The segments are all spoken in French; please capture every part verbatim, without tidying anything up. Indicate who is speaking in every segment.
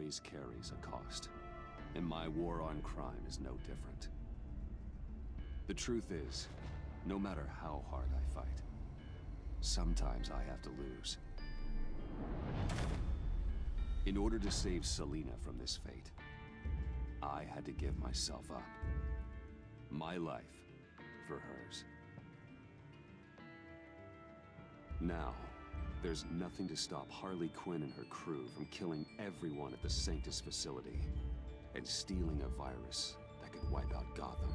Speaker 1: always carries a cost, and my war on crime is no different. The truth is, no matter how hard I fight, sometimes I have to lose. In order to save Selina from this fate, I had to give myself up. My life for hers. Now, there's nothing to stop Harley Quinn and her crew from killing everyone at the Sanctus facility and stealing a virus that could wipe out Gotham.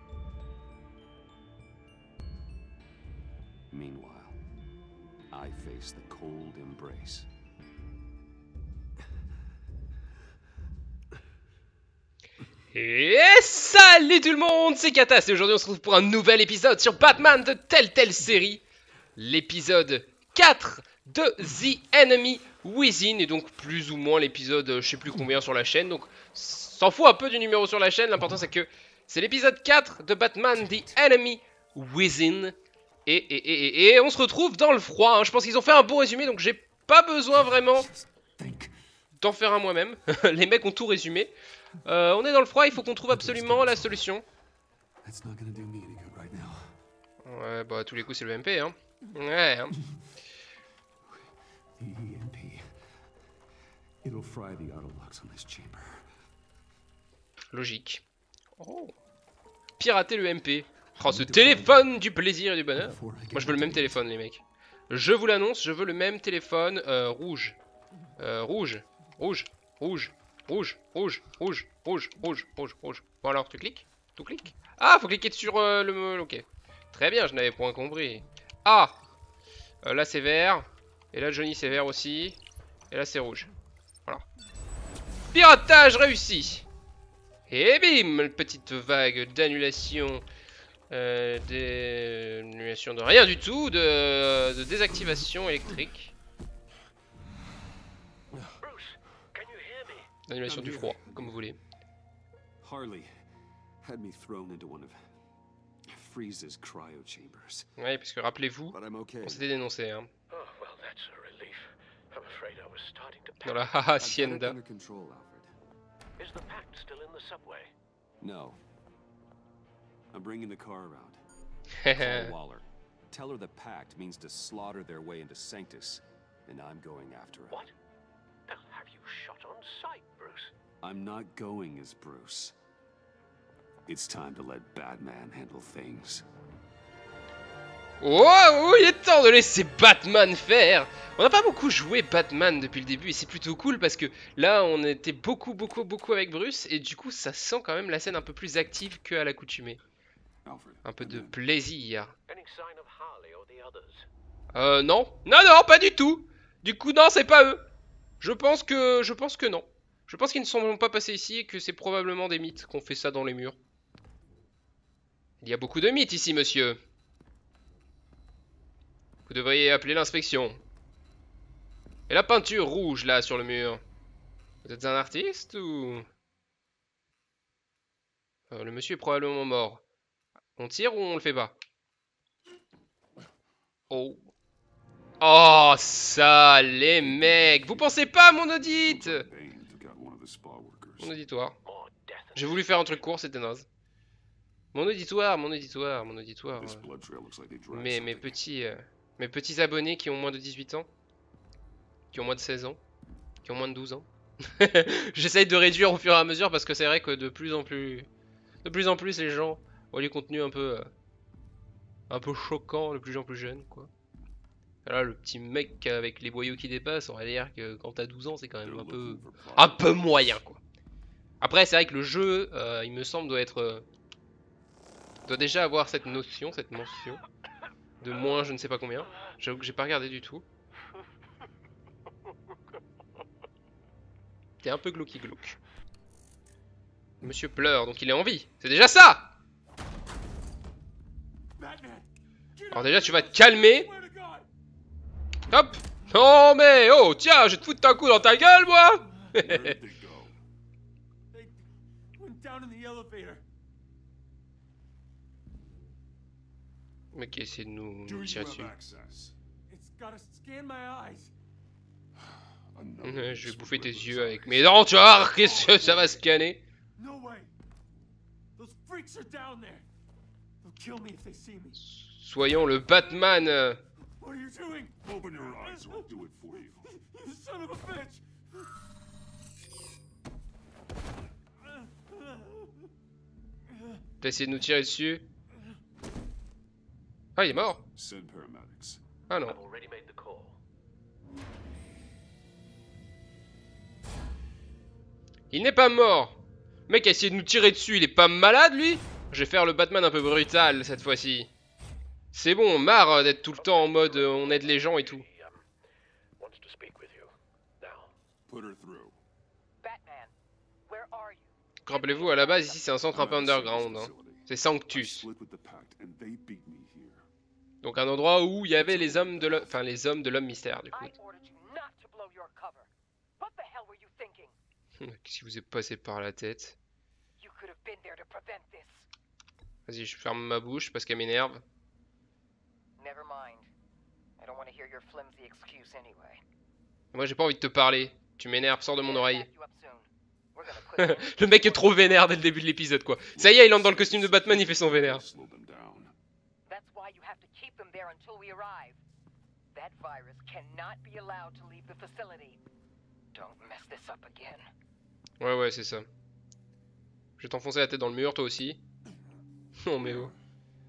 Speaker 1: Meanwhile, I face the cold embrace.
Speaker 2: Et salut tout le monde, c'est Katas et aujourd'hui on se retrouve pour un nouvel épisode sur Batman de Telltale série. L'épisode quatre de The Enemy Within, et donc plus ou moins l'épisode je sais plus combien sur la chaîne, donc s'en fout un peu du numéro sur la chaîne, l'important c'est que c'est l'épisode quatre de Batman The Enemy Within. Et, et, et, et, et on se retrouve dans le froid, hein. Je pense qu'ils ont fait un bon résumé, donc j'ai pas besoin vraiment d'en faire un moi-même. Les mecs ont tout résumé. Euh, on est dans le froid, il faut qu'on trouve absolument la solution. Ouais, bah à tous les coups c'est le M P, hein. Ouais, hein. Logique. Oh. Pirater le M P. Oh, ce téléphone du plaisir et du bonheur. Moi je veux le même téléphone, les mecs. Je vous l'annonce, je veux le même téléphone euh, rouge. Euh, rouge. Rouge. Rouge. Rouge, rouge, rouge, rouge, rouge, rouge, rouge. Bon alors, tu cliques? Tu cliques? Ah, faut cliquer sur euh, le... Ok. Très bien, je n'avais point compris. Ah euh, là c'est vert. Et là Johnny c'est vert aussi. Et là c'est rouge. Voilà. Piratage réussi. Et bim, une petite vague d'annulation. Euh, d'annulation de rien du tout. De, de désactivation électrique. L'animation du froid, comme vous voulez.
Speaker 1: Harley had me thrown into one of Freeze's cryo chambers.
Speaker 2: Ouais, parce que rappelez-vous,
Speaker 1: okay.
Speaker 2: On s'était dénoncé, hein.
Speaker 3: Oh, well, that's a relief. I'm afraid I was starting to
Speaker 2: Dans la
Speaker 3: panic.
Speaker 2: hacienda.
Speaker 1: Control, Alfred.
Speaker 3: Is the pact still in the subway?
Speaker 1: No. I'm bringing the car around. Call Waller. Tell her the pact means to slaughter their way into Sanctus, and I'm going after her.
Speaker 3: What? They'll have you shot on sight, Bruce.
Speaker 1: I'm not going as Bruce. It's time to let Batman handle things.
Speaker 2: Oh, oh, il est temps de laisser Batman faire. On n'a pas beaucoup joué Batman depuis le début et c'est plutôt cool parce que là on était beaucoup beaucoup beaucoup avec Bruce et du coup ça sent quand même la scène un peu plus active qu'à l'accoutumée. Un peu de plaisir.
Speaker 3: Any sign of Harley or the others?
Speaker 2: Euh non, non non pas du tout. Du coup non c'est pas eux. Je pense que je pense que non. Je pense qu'ils ne sont pas passés ici et que c'est probablement des mythes qu'on fait ça dans les murs. Il y a beaucoup de mythes ici, monsieur. Vous devriez appeler l'inspection. Et la peinture rouge là sur le mur. Vous êtes un artiste ou... Euh, le monsieur est probablement mort. On tire ou on le fait pas? Oh. Oh, ça, les mecs. Vous pensez pas à mon audit? Mon auditoire. J'ai voulu faire un truc court, c'était naze. Mon auditoire, mon auditoire, mon auditoire. Euh, mes, mes, petits, euh, mes petits abonnés qui ont moins de dix-huit ans. Qui ont moins de seize ans. Qui ont moins de douze ans. J'essaye de réduire au fur et à mesure parce que c'est vrai que de plus en plus... De plus en plus les gens ont du contenu un peu... Euh, un peu choquant, de plus en plus jeune, quoi. Là, le petit mec avec les boyaux qui dépassent, on va dire que quand t'as douze ans, c'est quand même un peu... Un peu moyen, quoi. Après, c'est vrai que le jeu, euh, il me semble, doit être... Euh, doit déjà avoir cette notion, cette mention. De moins je ne sais pas combien. J'avoue que j'ai pas regardé du tout. T'es un peu glauqui glauque. Monsieur pleure, donc il est en vie. C'est déjà ça! Alors déjà, tu vas te calmer. Hop! Non mais, oh, tiens, je vais te foutre un coup dans ta gueule, moi! Mais qui essaie de nous tirer dessus. Je vais bouffer tes yeux avec mes dents, tu vois, qu'est-ce que ça va scanner. Soyons le Batman. T'as essayé de nous tirer dessus? Ah, il est mort. Ah non. Il n'est pas mort. Le mec a essayé de nous tirer dessus, il est pas malade lui? Je vais faire le Batman un peu brutal cette fois-ci. C'est bon, marre d'être tout le temps en mode euh, on aide les gens et tout. Rappelez-vous, à la base ici c'est un centre un peu underground. Hein. C'est Sanctus. Donc un endroit où il y avait les hommes de l'homme, enfin les hommes de l'homme mystère du coup. Qu'est-ce qui vous est passé par la tête? Vas-y, je ferme ma bouche parce qu'elle m'énerve. Moi j'ai pas envie de te parler. Tu m'énerves, sors de mon oreille. Le mec est trop vénère dès le début de l'épisode quoi. Ça y est, il entre dans le costume de Batman, il fait son vénère. Ouais ouais c'est ça. Je vais t'enfoncer la tête dans le mur toi aussi. Non mais oh.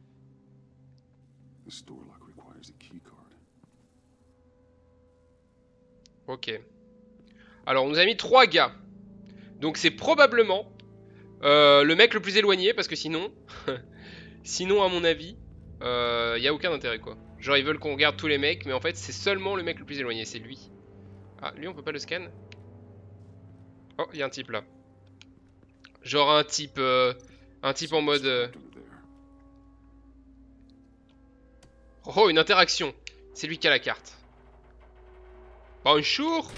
Speaker 2: Ok. Alors on nous a mis trois gars. Donc c'est probablement euh, le mec le plus éloigné parce que sinon, sinon à mon avis, il euh, n'y a aucun intérêt quoi. Genre ils veulent qu'on regarde tous les mecs mais en fait c'est seulement le mec le plus éloigné, c'est lui. Ah lui on peut pas le scan. Oh il y a un type là. Genre un type, euh, un type en mode... Euh... Oh une interaction. C'est lui qui a la carte. Bonjour.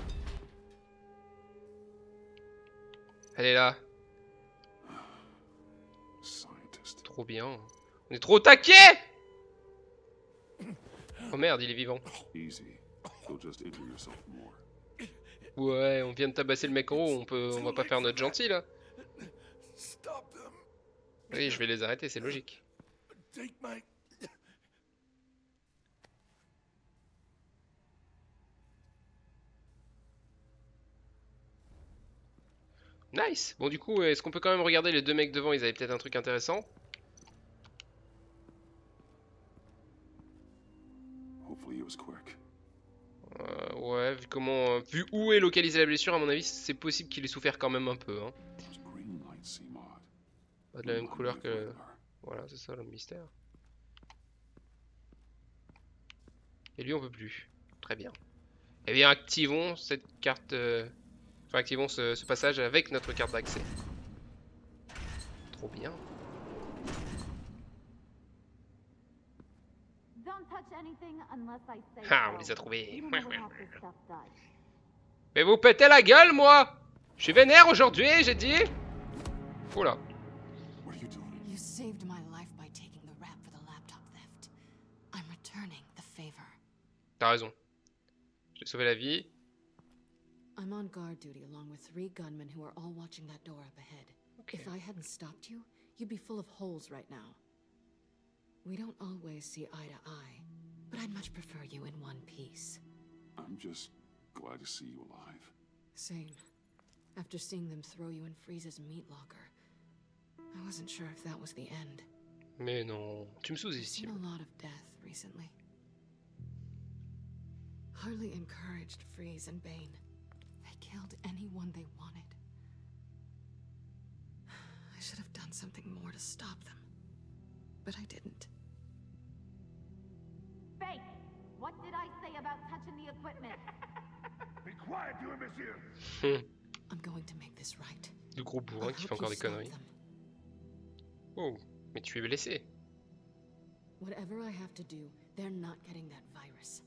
Speaker 2: Elle est là. Trop bien. On est trop au taquet. Oh merde, il est vivant. Ouais, on vient de tabasser le mec en haut, on peut, on va pas faire notre gentil là. Oui, je vais les arrêter, c'est logique. Nice. Bon du coup, est-ce qu'on peut quand même regarder les deux mecs devant? Ils avaient peut-être un truc intéressant. Euh, ouais, vu comment, vu où est localisée la blessure, à mon avis, c'est possible qu'il ait souffert quand même un peu. Hein. Pas de la même couleur que... Voilà, c'est ça, l'homme mystère. Et lui, on peut plus. Très bien. Eh bien, activons cette carte... Euh... Enfin, activons ce, ce passage avec notre carte d'accès. Trop bien. Ah, on les a trouvés. Mais vous pétez la gueule, moi! Je suis vénère aujourd'hui, j'ai dit. Oula. T'as raison. J'ai sauvé la vie.
Speaker 4: I'm on guard duty along with three gunmen who are all watching that door up ahead.
Speaker 2: Okay.
Speaker 4: If I hadn't stopped you, you'd be full of holes right now. We don't always see eye to eye, but I'd much prefer you in one piece.
Speaker 1: I'm just glad to see you alive.
Speaker 4: Same. After seeing them throw you in Freeze's meat locker, I wasn't sure if that was the end.
Speaker 2: Mais non, tu me sous-estimes.
Speaker 4: I've seen a lot of death recently. Harley encouraged Freeze and Bane. They killed anyone they wanted. I should have done something more to stop them, but I didn't.
Speaker 5: Bane, what did I say about touching the equipment?
Speaker 3: Be quiet, you imbecile!
Speaker 4: I'm going to make this right.
Speaker 2: Le gros bourrin qui fait encore des conneries. Oh, mais tu es blessé.
Speaker 4: Whatever I have to do, they're not getting that virus.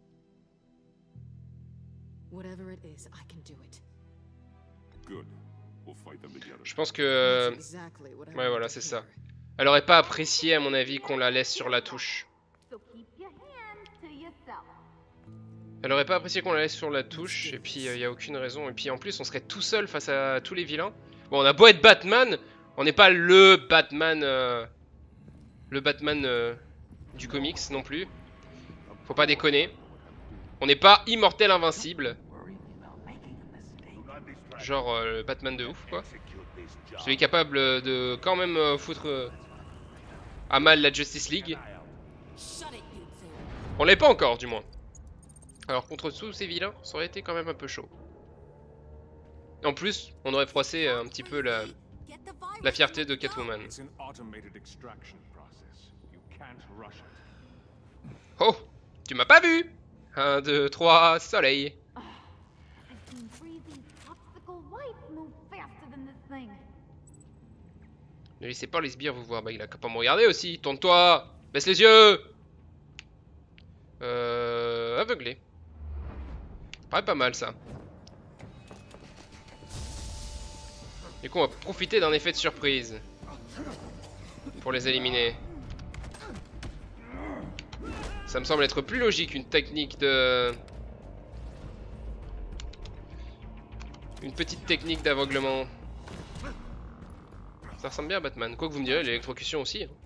Speaker 4: Whatever it is, I can do it.
Speaker 1: Good. We'll fight them together.
Speaker 2: Je pense que... Ouais, voilà, c'est ça. Elle aurait pas apprécié, à mon avis, qu'on la laisse sur la touche. Elle aurait pas apprécié qu'on la laisse sur la touche, et puis il euh, n'y a aucune raison. Et puis en plus, on serait tout seul face à tous les vilains. Bon, on a beau être Batman, on n'est pas le Batman... Euh, le Batman euh, du comics non plus. Faut pas déconner. On n'est pas immortel invincible. Genre euh, le Batman de ouf, quoi. Celui capable de quand même euh, foutre euh, à mal la Justice League. On l'est pas encore, du moins. Alors contre tous ces vilains, ça aurait été quand même un peu chaud. En plus, on aurait froissé un petit peu la, la fierté de Catwoman. Oh, tu m'as pas vu. Un, deux, trois, soleil. Ne laissez pas les sbires vous voir. Bah il a qu'à pas me regarder aussi. Tourne-toi. Baisse les yeux. Euh... Aveuglé. Paraît pas mal ça. Du coup on va profiter d'un effet de surprise. Pour les éliminer. Ça me semble être plus logique une technique de... Une petite technique d'aveuglement. Ça ressemble bien à Batman. Quoi que vous me direz, l'électrocution aussi.
Speaker 5: You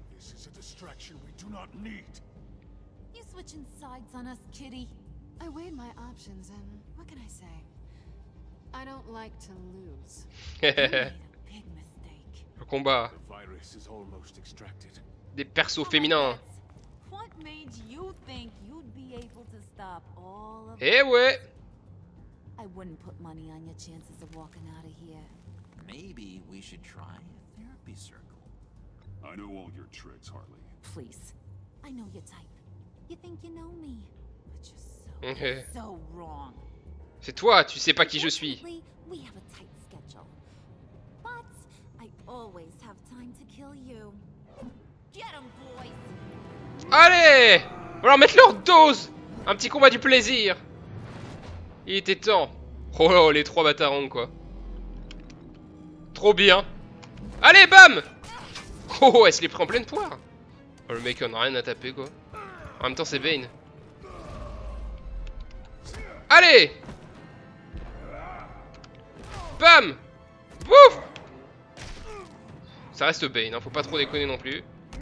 Speaker 5: switching sides on us, kitty?
Speaker 4: I weighed my options and what can I say? I don't like to lose.
Speaker 5: You made a big mistake.
Speaker 2: Le combat. Des persos féminins.
Speaker 5: What made you think you'd be able to stop all of
Speaker 2: Eh ouais.
Speaker 5: I wouldn't put money on your chances of walking out of here.
Speaker 6: Maybe we should try a therapy circle.
Speaker 1: I know all your tricks, Harley.
Speaker 5: Please. I know your type. You think you know me, but you're so, so wrong.
Speaker 2: C'est toi, tu sais pas qui je suis.
Speaker 5: We have a tight schedule. But I always have time to kill you. Get 'em, boys.
Speaker 2: Allez! On va leur mettre leur dose. Un petit combat du plaisir. Il était temps. Oh là, les trois bâtarons quoi. Trop bien. Allez, bam! Oh, elle se l'est pris en pleine poire. Oh, le mec en a rien à taper quoi. En même temps c'est Bane. Allez! Bam! Bouf! Ça reste Bane, hein, faut pas trop déconner non plus.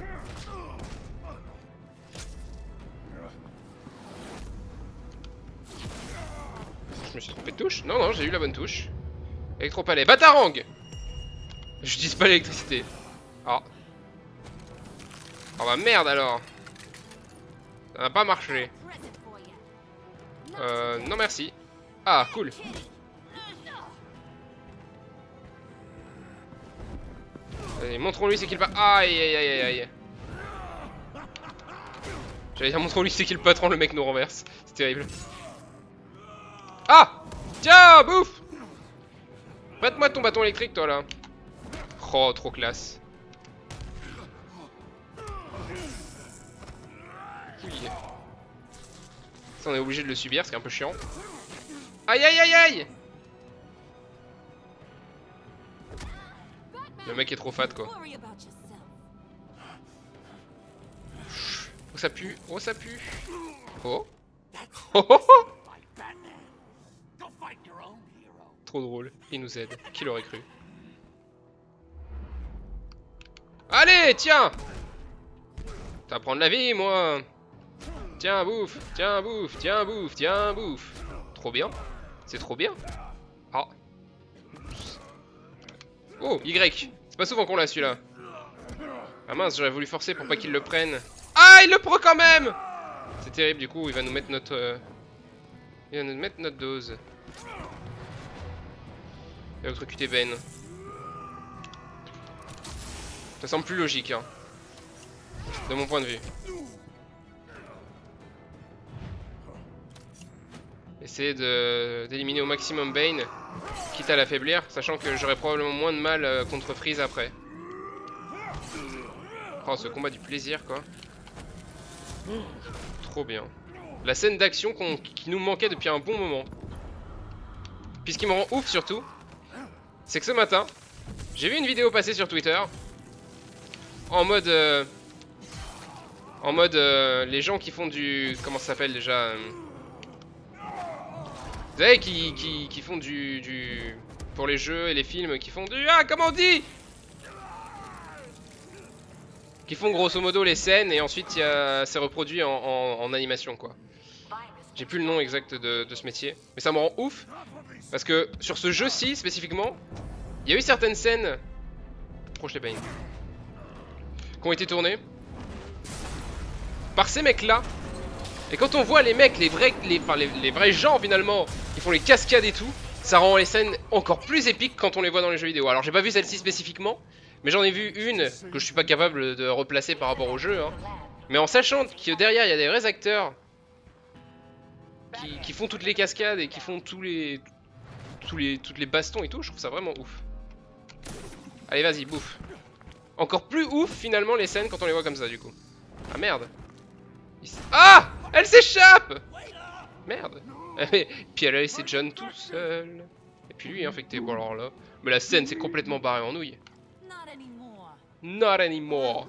Speaker 2: Je me suis trompé de touche? Non, non, j'ai eu la bonne touche. Électropalais. Batarang! Je dis pas l'électricité. Ah. Oh bah merde alors. Ça n'a pas marché. Euh, non merci. Ah, cool. Allez, montrons-lui c'est qui le patron. Aïe aïe aïe aïe aïe. J'allais dire montrons-lui c'est qui le patron, le mec nous renverse. C'est terrible. Ah! Tiens, bouffe! Prête-moi ton bâton électrique toi là. Oh, trop classe. Oui. Ça on est obligé de le subir, c'est un peu chiant. Aïe aïe aïe aïe! Le mec est trop fat quoi. Oh ça pue, oh ça pue. Oh. Oh, oh, oh. Trop drôle, il nous aide, qui l'aurait cru. Allez, tiens! Ça va prendre la vie, moi. Tiens, bouffe, tiens, bouffe, tiens, bouffe, tiens, bouffe. Trop bien, c'est trop bien. Ah. Oh, Y. C'est pas souvent qu'on l'a celui-là. Ah mince, j'aurais voulu forcer pour pas qu'il le prenne. Ah, il le prend quand même! C'est terrible, du coup, il va nous mettre notre... Euh... Il va nous mettre notre dose. Électrocuter Ben. Ça semble plus logique, hein. De mon point de vue. Essayer de d'éliminer au maximum Bane, quitte à l'affaiblir, sachant que j'aurais probablement moins de mal euh, contre Freeze après. Oh, ce combat du plaisir, quoi. Oh, trop bien. La scène d'action qu'on qui nous manquait depuis un bon moment. Puis ce qui me rend ouf surtout, c'est que ce matin, j'ai vu une vidéo passer sur Twitter en mode euh, en mode euh, les gens qui font du, comment ça s'appelle déjà, euh, Vous savez, qui, qui, qui font du, du... Pour les jeux et les films, qui font du... Ah, comment on dit? Qui font grosso modo les scènes et ensuite c'est reproduit en, en, en animation, quoi. J'ai plus le nom exact de, de ce métier. Mais ça me rend ouf. Parce que sur ce jeu-ci, spécifiquement, il y a eu certaines scènes... Oh, je l'ai pas une. Qui ont été tournées par ces mecs-là. Et quand on voit les mecs, les vrais, les, enfin, les, les vrais gens finalement, qui font les cascades et tout, ça rend les scènes encore plus épiques quand on les voit dans les jeux vidéo. Alors j'ai pas vu celle-ci spécifiquement, mais j'en ai vu une que je suis pas capable de replacer par rapport au jeu. Hein. Mais en sachant que derrière il y a des vrais acteurs qui, qui font toutes les cascades et qui font tous les, tous les, toutes les bastons et tout, je trouve ça vraiment ouf. Allez vas-y, bouffe. Encore plus ouf finalement les scènes quand on les voit comme ça du coup. Ah merde. Ah! Elle s'échappe! Merde. Puis elle a laissé John tout seul. Et puis lui infecté. Bon alors là. Mais la scène c'est complètement barré en nouille. Not anymore.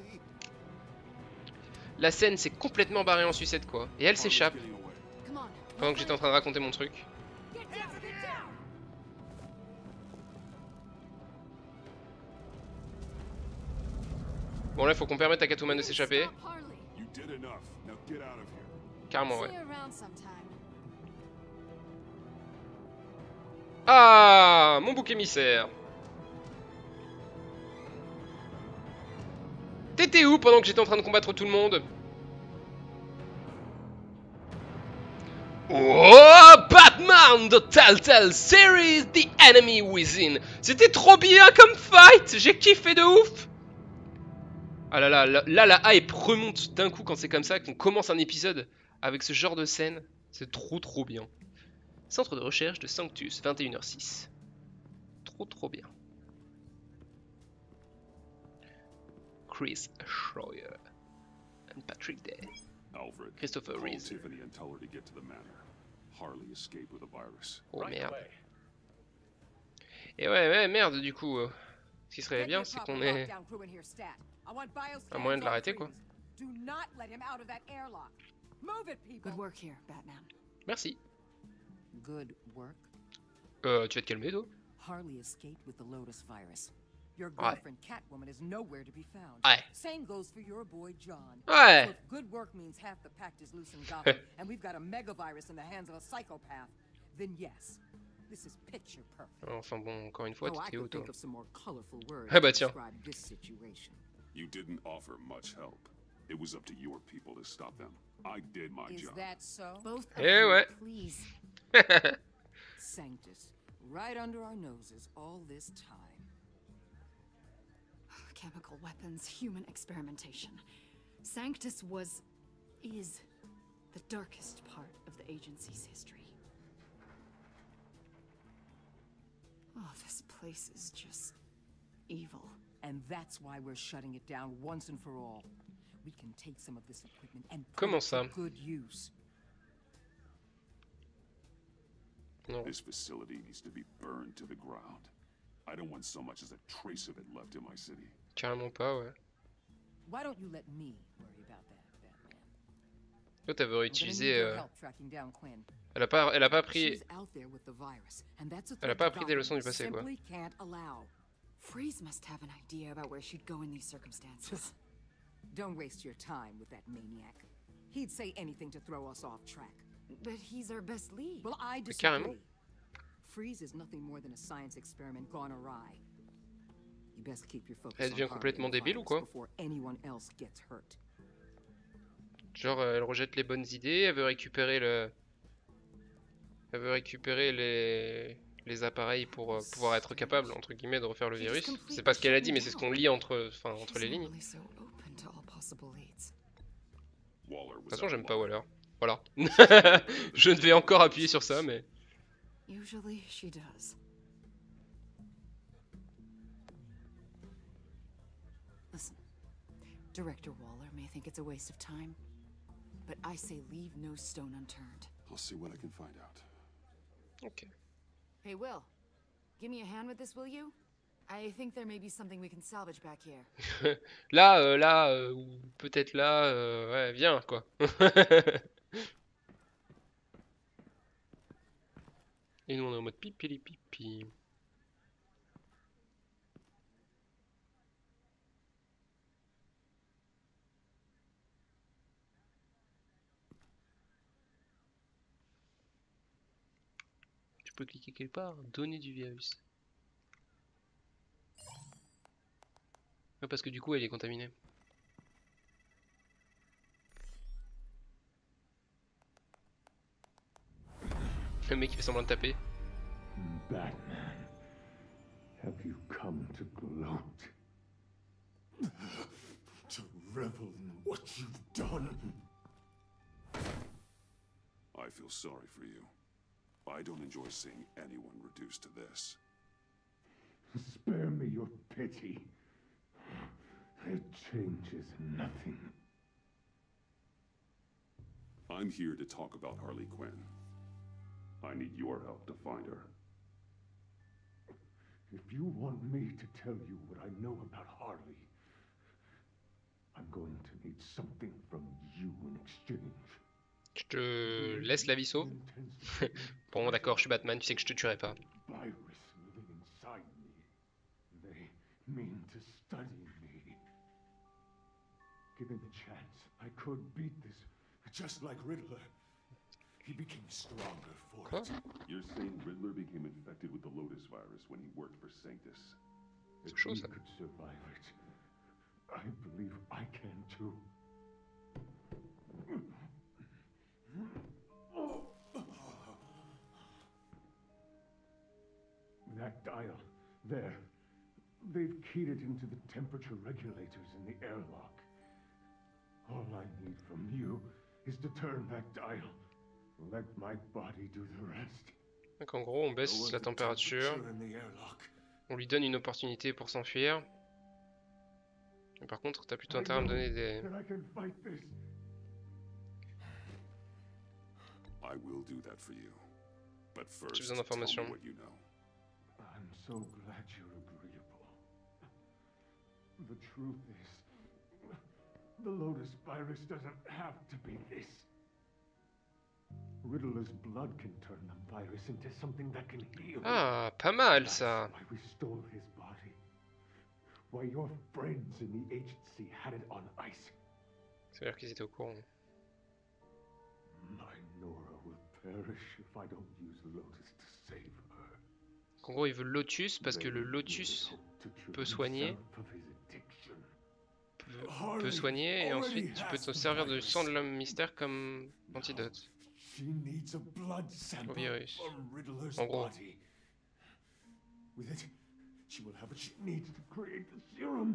Speaker 2: La scène c'est complètement barré en sucette quoi. Et elle s'échappe. Pendant que j'étais en train de raconter mon truc. Bon là il faut qu'on permette à Catwoman de s'échapper. Carrément ouais. Ah, mon bouc émissaire. T'étais où pendant que j'étais en train de combattre tout le monde? Oh, Batman, the Telltale Series, The Enemy Within. C'était trop bien comme fight. J'ai kiffé de ouf. Ah là là, là, là la hype remonte d'un coup quand c'est comme ça, qu'on commence un épisode avec ce genre de scène. C'est trop trop bien. Centre de recherche de Sanctus, vingt et une heures six. Trop trop bien. Chris Schroyer and Patrick Day.
Speaker 7: Alfred,
Speaker 2: Christopher Reeves.
Speaker 7: Tiffany and tell her to get to the manor. Harley escaped with a virus.
Speaker 2: Oh merde. Et ouais, ouais, merde du coup. Euh, ce qui serait bien, c'est qu'on ait un moyen de l'arrêter quoi.
Speaker 4: Good work here, Batman.
Speaker 2: Merci.
Speaker 8: Good work.
Speaker 2: Euh, tu vas te calmer toi.
Speaker 8: Harley escaped with the Lotus virus. Your
Speaker 2: Ouais.
Speaker 8: girlfriend Catwoman is nowhere to be found.
Speaker 2: Ouais.
Speaker 8: Same goes for your boy John.
Speaker 2: Ouais.
Speaker 8: So if good work means half the pact is loose in Gotham, and we've got a mega virus in the hands of a psychopath, then yes, this is picture perfect.
Speaker 2: Enfin bon, encore une fois,
Speaker 8: Oh, I
Speaker 2: t'étais où
Speaker 8: could
Speaker 2: toi?
Speaker 8: think of some more colorful words
Speaker 2: Ah bah
Speaker 8: to
Speaker 2: tiens.
Speaker 8: describe this situation.
Speaker 7: You didn't offer much help. It was up to your people to stop them. I did my
Speaker 8: Is
Speaker 7: job.
Speaker 8: that so?
Speaker 4: Both of
Speaker 2: Eh
Speaker 4: you,
Speaker 2: ouais.
Speaker 4: please.
Speaker 8: Sanctus, right under our noses all this time.
Speaker 4: Chemical weapons, human experimentation. Sanctus was... is... the darkest part of the agency's history. Oh, this place is just... evil.
Speaker 8: And that's why we're shutting it down once and for all. We can take some of this equipment and put
Speaker 2: Comment
Speaker 8: it to
Speaker 2: ça?
Speaker 8: good use.
Speaker 2: Non.
Speaker 7: This facility needs to be burned to the ground. I don't want so much as a trace of it left in my city.
Speaker 2: Carrément pas, ouais.
Speaker 8: Why don't you let me worry about that, Batman?
Speaker 2: Toi, t'avais
Speaker 8: I'm gonna
Speaker 2: réutilisé.
Speaker 8: need your
Speaker 2: Euh...
Speaker 8: help tracking down Quinn.
Speaker 2: Elle a pas, elle a pas pris.
Speaker 8: She's out there with the virus, and that's a
Speaker 2: Elle a
Speaker 8: threat
Speaker 2: pas
Speaker 8: to
Speaker 2: appris des
Speaker 8: Gotham
Speaker 2: leçons du
Speaker 8: we
Speaker 2: passé, quoi.
Speaker 8: simply can't allow.
Speaker 4: Freeze must have an idea about where she'd go in these circumstances.
Speaker 8: Don't waste your time with that maniac. He'd say anything to throw us off track.
Speaker 4: But he's our best lead.
Speaker 8: Well, I
Speaker 2: carrément.
Speaker 8: disagree. Freeze is nothing more than a science experiment gone awry. You best keep your focus
Speaker 2: Elle
Speaker 8: on
Speaker 2: devient
Speaker 8: Harley
Speaker 2: complètement
Speaker 8: and the
Speaker 2: débile ou
Speaker 8: virus
Speaker 2: quoi?
Speaker 8: before anyone else gets hurt.
Speaker 2: Genre, euh, elle rejette les bonnes idées, elle veut récupérer le. Elle veut récupérer les. Les appareils pour euh, pouvoir être capable, entre guillemets, de refaire le virus. C'est pas ce qu'elle a dit, mais c'est ce qu'on lit entre, enfin, entre les lignes. De
Speaker 4: He's normally so open to all possible leads.
Speaker 7: Waller
Speaker 2: toute
Speaker 7: was
Speaker 2: façon,
Speaker 7: out
Speaker 2: j'aime
Speaker 7: of
Speaker 2: pas
Speaker 7: luck.
Speaker 2: Waller. Voilà. Je ne vais encore appuyer sur ça, mais.
Speaker 4: Usually she does. Listen, Director Waller may think it's a waste of time, but I say leave no stone unturned.
Speaker 7: I'll see what I can find out.
Speaker 2: Ok.
Speaker 4: Hey, Will, give me a hand with this, will you? I think there may be something we can salvage back here.
Speaker 2: Là, euh, là, euh, ou peut-être là, euh, ouais, viens quoi. Et nous on est en mode pipi pipi. Tu peux cliquer quelque part, donner du virus. Ouais, parce que du coup elle est contaminée. Le mec il fait semblant de taper.
Speaker 3: Batman, have you come to gloat? To revel in what you've done?
Speaker 7: I feel sorry for you. I don't enjoy seeing anyone reduced to this.
Speaker 3: Spare me your pity. It changes nothing.
Speaker 7: I'm here to talk about Harley Quinn. I need your help to find her.
Speaker 3: If you want me to tell you what I know about Harley, I'm going to need something from you in exchange.
Speaker 2: Je te laisse la vie sauve. Bon d'accord, je suis Batman, tu sais que je te tuerai pas.
Speaker 3: Virus living inside me. They mean to study me. Given the chance, I could beat this, just like Riddler. He became stronger for it.
Speaker 7: You're saying Riddler became infected with the Lotus virus when he worked for Sanctus?
Speaker 3: If
Speaker 2: Sure,
Speaker 3: he
Speaker 2: sir.
Speaker 3: could survive it, I believe I can too. That dial, there. They've keyed it into the temperature regulators in the airlock. All I need from you is to turn that dial. Let my body do the rest.
Speaker 2: Donc en gros on baisse la température,
Speaker 3: in the airlock.
Speaker 2: on lui donne une opportunité pour s'enfuir. Mais par contre t'as plutôt intérêt à me donner des...
Speaker 3: That I can fight this.
Speaker 7: I will do that for you. But first,
Speaker 2: J'ai besoin
Speaker 7: tell
Speaker 2: d'informations.
Speaker 7: me what you know.
Speaker 3: I'm so glad you're agreeable. The truth is, the Lotus virus doesn't have to be this. Riddler's blood can turn the virus into something that can heal.
Speaker 2: Ah, pas mal
Speaker 3: That's
Speaker 2: ça.
Speaker 3: why we stole his body. Why your friends in the agency had it on ice.
Speaker 2: Ça veut dire qu'ils étaient au courant.
Speaker 3: My Nora will perish if I don't use Lotus to save her.
Speaker 2: En gros il veut le Lotus parce que le Lotus peut soigner. Peut, peut soigner et ensuite tu peux te servir du sang de l'homme mystère comme antidote.
Speaker 3: She needs a blood sample
Speaker 2: Au virus.
Speaker 3: from Riddler's
Speaker 2: En gros.
Speaker 3: body. With it, she will have what she needs to create the serum.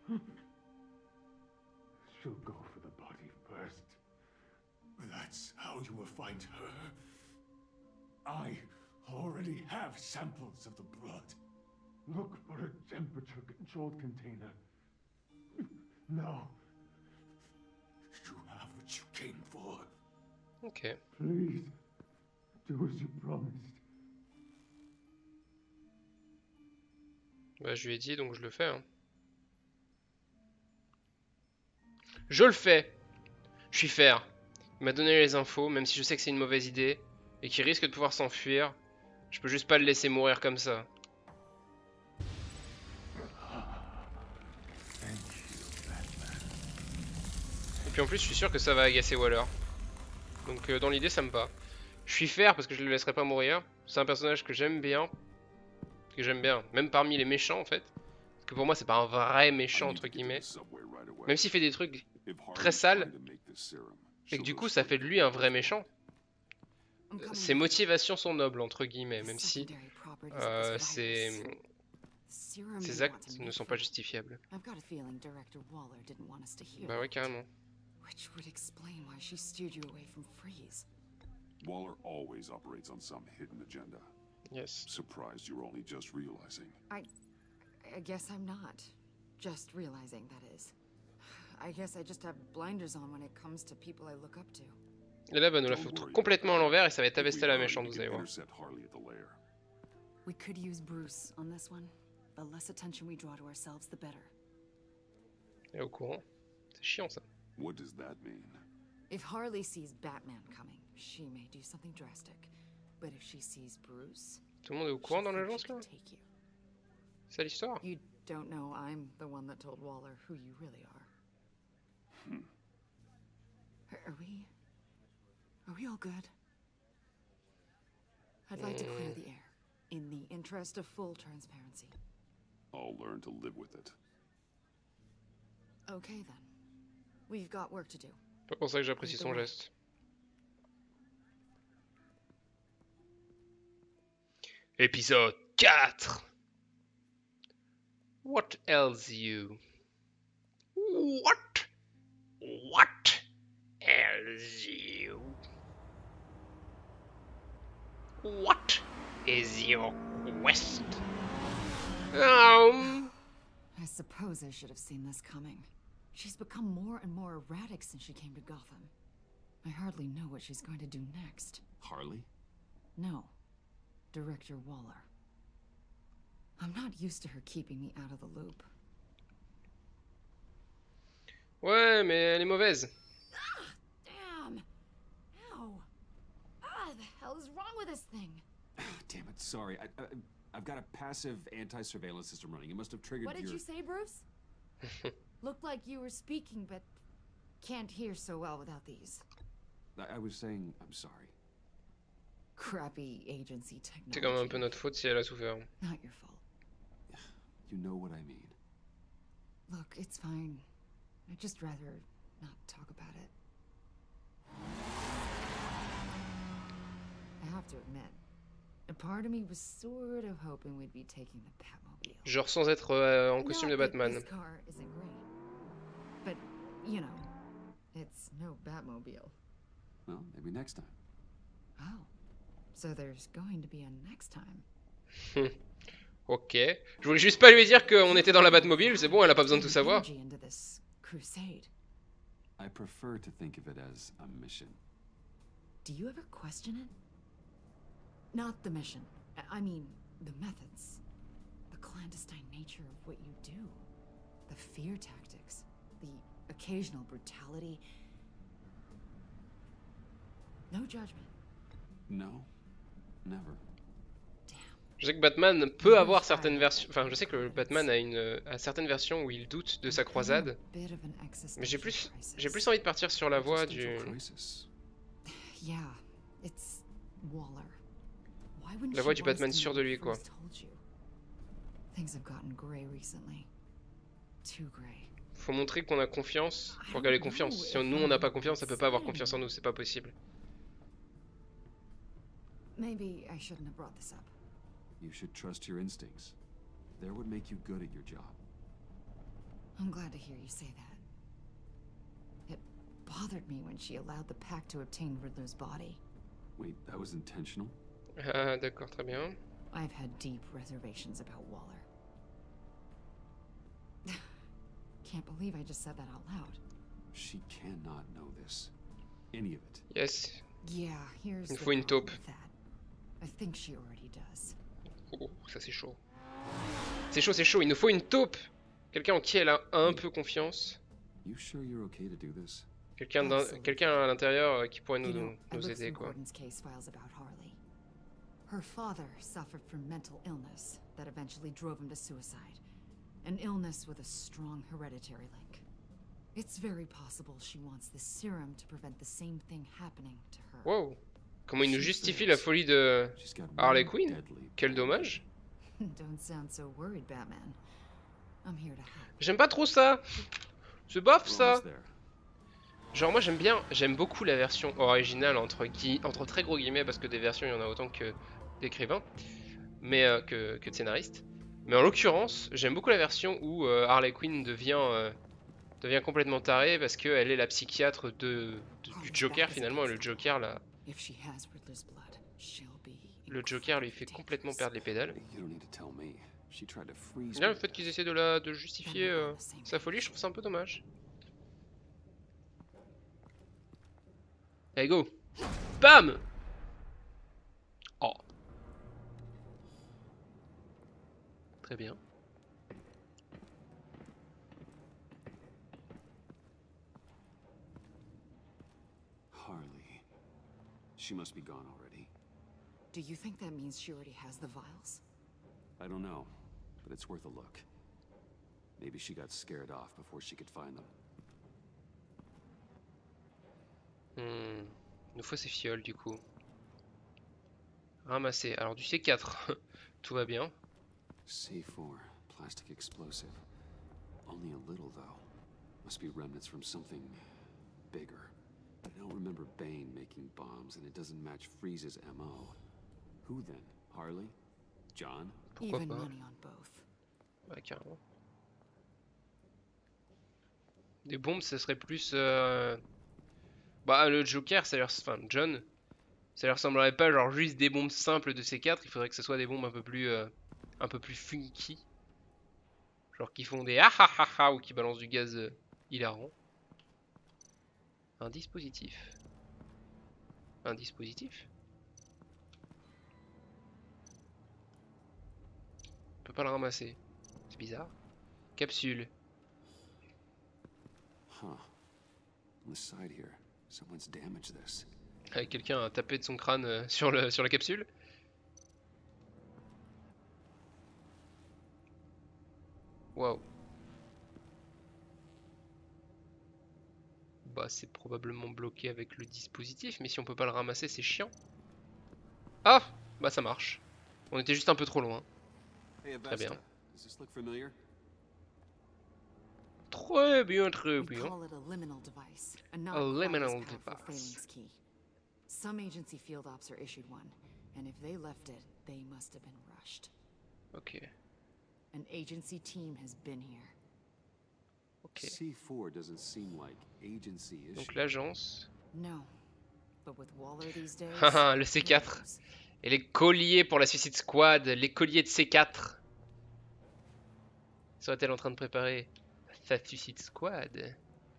Speaker 3: She'll go for the body first. That's how you will find her. I already have samples of the blood. Look for a temperature-controlled container. Now, you have what you came for.
Speaker 2: Ok.
Speaker 3: Please, do as you promised.
Speaker 2: Bah je lui ai dit donc je le fais. Hein. Je le fais. Je suis faire. Il m'a donné les infos, même si je sais que c'est une mauvaise idée et qu'il risque de pouvoir s'enfuir. Je peux juste pas le laisser mourir comme ça. Et puis en plus je suis sûr que ça va agacer Waller. Donc euh, dans l'idée ça me va. Je suis fair parce que je le laisserai pas mourir. C'est un personnage que j'aime bien. Que j'aime bien. Même parmi les méchants en fait. Parce que pour moi c'est pas un vrai méchant entre guillemets. Même s'il fait des trucs très sales. Et que du coup ça fait de lui un vrai méchant. Ses motivations sont nobles entre guillemets. Même si euh, ses... ses actes ne sont pas justifiables. Bah ouais carrément.
Speaker 4: Which would explain why she steered you away from Freeze.
Speaker 7: Waller always operates on some hidden agenda.
Speaker 2: Yes.
Speaker 7: Surprised you're only just realizing.
Speaker 4: I... I guess I'm not. Just realizing, that is. I guess I just have blinders on when it comes to people I look up to.
Speaker 2: Et là, va nous la foutre complètement à l'envers et ça va être Avesta la méchante, vous allez voir.
Speaker 4: We could use Bruce on this one. The less attention we draw to ourselves, the better.
Speaker 2: Elle est au courant. C'est chiant ça.
Speaker 7: What does that mean?
Speaker 4: If Harley sees Batman coming, she may do something drastic. But if she sees Bruce,
Speaker 2: tout le monde est au courant dans l'agence là? C'est l'histoire?
Speaker 4: You don't know I'm the one that told Waller who you really are.
Speaker 7: Hmm.
Speaker 4: Are, are we... Are we all good? I'd like to clear the air, in the interest of full transparency.
Speaker 7: I'll learn to live with it.
Speaker 4: Okay then. We've got work to do.
Speaker 2: Pas pour ça que j'apprécie son geste. Épisode quatre. What else you? What? What else you? What is your quest? Um.
Speaker 4: I suppose I should have seen this coming. She's become more and more erratic since she came to Gotham. I hardly know what she's going to do next.
Speaker 1: Harley?
Speaker 4: No. Director Waller. I'm not used to her keeping me out of the loop.
Speaker 2: Ouais, mais elle est mauvaise.
Speaker 4: Ah, damn! Ow! Ah, the hell is wrong with this thing?
Speaker 1: Damn it, sorry. I, I, I've got a passive anti-surveillance system running. It must have triggered
Speaker 4: What did
Speaker 1: your...
Speaker 4: you say, Bruce? Looked like you were speaking, but can't hear so well without these.
Speaker 1: I, I was saying, I'm sorry.
Speaker 4: Crappy agency technology.
Speaker 2: C'est quand même un peu notre faute si elle a souffert.
Speaker 4: Not your fault.
Speaker 1: You know what I mean.
Speaker 4: Look, it's fine. I'd just rather not talk about it. I have to admit, a part of me was sort of hoping we'd be taking the Batmobile.
Speaker 2: Genre sans être euh, en costume de
Speaker 4: Not that
Speaker 2: Batman.
Speaker 4: This car isn't great, but you know, it's no Batmobile.
Speaker 1: Well, maybe next time.
Speaker 4: Oh, so there's going to be a next time.
Speaker 2: Ok. Je voulais juste pas lui dire qu'on était dans la Batmobile, c'est bon, elle a pas besoin de tout savoir.
Speaker 1: I prefer to think of it as a mission.
Speaker 4: Do you ever question it? Not the mission. I mean, the methods. The clandestine nature of what you do. The fear tactics. The occasional brutality. No judgment.
Speaker 1: No, never.
Speaker 2: Je sais que Batman peut avoir certaines versions. Enfin, je sais que Batman a une a certaines versions où il doute de sa croisade. Mais j'ai plus j'ai plus envie de partir sur la voie du. La voie du Batman sûr de lui, quoi. Faut montrer qu'on a confiance. Faut qu'elle ait confiance. Si nous on n'a pas confiance, elle peut pas avoir confiance en nous. C'est pas possible.
Speaker 4: Maybe I shouldn't have brought this up.
Speaker 1: You should trust your instincts. They're what make you good at your job.
Speaker 4: I'm glad to hear you say that. It bothered me when she allowed the pack to obtain Riddler's body.
Speaker 1: Wait, that was intentional?
Speaker 2: Ah, d'accord, très bien.
Speaker 4: I've had deep reservations about Waller. Can't believe I just said that out loud.
Speaker 1: She cannot know this. Any of it.
Speaker 2: Yes.
Speaker 4: Yeah, here's
Speaker 2: Il faut une taupe.
Speaker 4: I think she already does.
Speaker 2: Oh, ça c'est chaud. C'est chaud, c'est chaud. Il nous faut une taupe. Quelqu'un en qui elle a un peu confiance.
Speaker 1: You sure you're okay to do this?
Speaker 2: Quelqu'un quelqu'un à l'intérieur qui pourrait nous, nous, nous aider, quoi.
Speaker 4: Her father suffered from mental illness that eventually drove him to suicide. An illness with a strong hereditary link. It's very possible she wants this serum to prevent the same thing happening to her.
Speaker 2: Wow. Comment il nous justifie la folie de Harley Quinn? Quel dommage.
Speaker 4: Don't sound so worried, Batman. I'm here to help.
Speaker 2: J'aime pas trop ça. C'est bof ça. Genre moi j'aime bien, j'aime beaucoup la version originale entre gui entre très gros guillemets parce que des versions il y en a autant que d'écrivains, mais euh, que, que de scénaristes. Mais en l'occurrence, j'aime beaucoup la version où euh, Harley Quinn devient euh, devient complètement tarée parce qu'elle est la psychiatre de, de du Joker finalement, et le Joker là. Le Joker lui fait complètement perdre les pédales. Là, le fait qu'ils essaient de la de justifier euh, sa folie, je trouve ça un peu dommage. Allez, go! Bam! Oh. Très bien.
Speaker 1: Harley. She must be gone already.
Speaker 4: Do you think that means she already has the vials?
Speaker 1: I don't know, but it's worth a look. Maybe she got scared off before she could find them.
Speaker 2: Hmm. Il nous faut ces fioles du coup. Ramasser. Alors du C quatre, tout va bien.
Speaker 1: C four, plastic explosive. Only a little though. Must be remnants from something bigger. I don't remember Bane making bombs, and it doesn't match Freeze's M O. Who then? Harley? John?
Speaker 2: Pourquoi
Speaker 4: Even
Speaker 2: pas?
Speaker 4: money on both.
Speaker 2: Ouais, carrément. Des bombes, ce serait plus... Euh... Bah, le Joker, ça leur... Enfin, John, ça leur ressemblerait pas genre juste des bombes simples de C quatre. Il faudrait que ce soit des bombes un peu plus... Euh... un peu plus funky. Genre qui font des ah ah ah ah ou qui balancent du gaz euh, hilarant. Un dispositif. Un dispositif. On peut pas le ramasser. C'est bizarre. Capsule.
Speaker 1: Huh. On the side here, someone's damaged this.
Speaker 2: Avec quelqu'un a tapé de son crâne euh, sur, le, sur la capsule. Waouh. Bah c'est probablement bloqué avec le dispositif, mais si on peut pas le ramasser c'est chiant. Ah, bah ça marche. On était juste un peu trop loin.
Speaker 1: Hey,
Speaker 2: Très bien.
Speaker 1: Does this look familiar?
Speaker 2: Très bien, très
Speaker 4: We
Speaker 2: bien.
Speaker 4: call it a liminal device. A not
Speaker 2: A
Speaker 4: quite as
Speaker 2: liminal
Speaker 4: powerful
Speaker 2: device.
Speaker 4: phalanx key. Some agency field ops are issued one, and if they left it, they must have been rushed.
Speaker 2: Ok.
Speaker 4: An agency team has been here.
Speaker 2: Ok.
Speaker 1: C four doesn't seem like agency issue.
Speaker 2: Donc l'agence.
Speaker 4: No. But with Waller these days,
Speaker 2: Haha, le C
Speaker 4: who
Speaker 2: quatre.
Speaker 4: knows?
Speaker 2: Et les colliers pour la Suicide Squad. Les colliers de C quatre. Serait-elle en train de préparer sa Suicide Squad?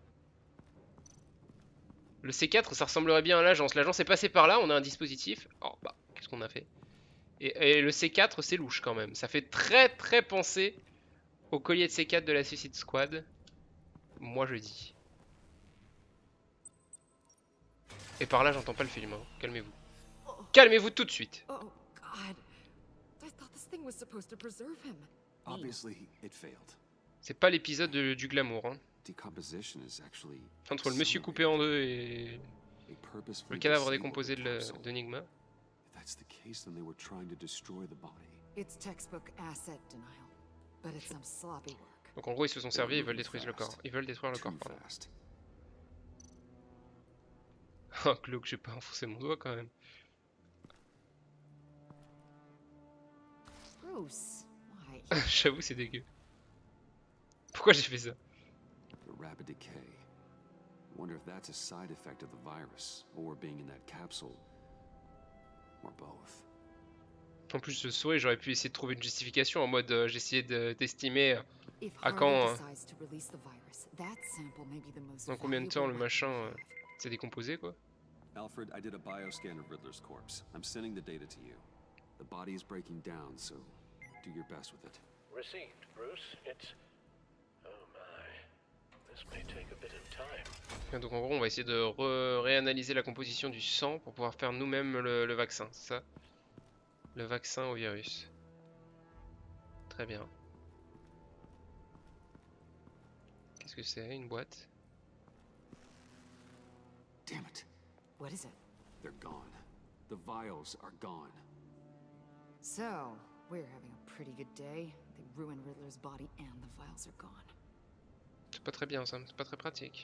Speaker 2: Le C quatre, ça ressemblerait bien à l'agence. L'agence est passée par là, on a un dispositif. Oh bah, qu'est-ce qu'on a fait? et, et le C quatre, c'est louche quand même. Ça fait très très penser au collier de C quatre de la Suicide Squad. Moi je dis. Et par là, j'entends pas le film. Hein. Calmez-vous. Calmez-vous tout de suite.
Speaker 4: Oh God! I thought this thing was supposed to preserve him.
Speaker 1: Obviously, it failed.
Speaker 2: C'est pas l'épisode de- du glamour. Hein.
Speaker 1: Decomposition is actually
Speaker 2: Entre le monsieur coupé en deux et
Speaker 1: a purposefully
Speaker 2: le cadavre
Speaker 1: disabled
Speaker 2: décomposé de le-
Speaker 1: capsule.
Speaker 2: d'Enigma.
Speaker 1: If that's the case, then they were trying to destroy the body.
Speaker 4: It's textbook asset denial, but it's some sloppy work.
Speaker 2: Donc en gros, ils se sont servis, ils veulent détruire le corps. Ils veulent détruire le corps,
Speaker 1: Too
Speaker 2: pardon.
Speaker 1: fast.
Speaker 2: Oh, Glauque, j'ai pas enfoncé mon doigt quand même.
Speaker 4: Bruce, why?
Speaker 2: J'avoue, c'est dégueu. Pourquoi j'ai fait ça?
Speaker 1: The rapid decay. Wonder if that's a side effect of the virus, or being in that capsule, or both.
Speaker 2: En plus, ce souhait, j'aurais pu essayer de trouver une justification en mode euh, j'ai essayé de- d'estimer euh,
Speaker 4: If
Speaker 2: à
Speaker 4: Harley
Speaker 2: quand, euh,
Speaker 4: decides to release the virus, that sample may be the most
Speaker 2: dans combien de temps le
Speaker 4: valuable
Speaker 2: machin
Speaker 4: weapon
Speaker 2: euh,
Speaker 4: we have.
Speaker 2: s'est décomposé quoi.
Speaker 1: Alfred, I did a bioscan of Riddler's corpse. I'm sending the data to you. The body is breaking down, so do your best with it.
Speaker 9: Received, Bruce. It's... Oh my. This may take a bit of time.
Speaker 2: Et donc en gros, on va essayer de re- réanalyser la composition du sang pour pouvoir faire nous-mêmes le, le vaccin, c'est ça? Le vaccin au virus. Très bien. Qu'est-ce que c'est? Une boîte?
Speaker 1: Damn it.
Speaker 4: What is it?
Speaker 1: They're gone. The vials are gone.
Speaker 4: So, we're having a pretty good day. They ruined Riddler's body and the vials are gone.
Speaker 2: C'est pas très bien ça, c'est pas très pratique.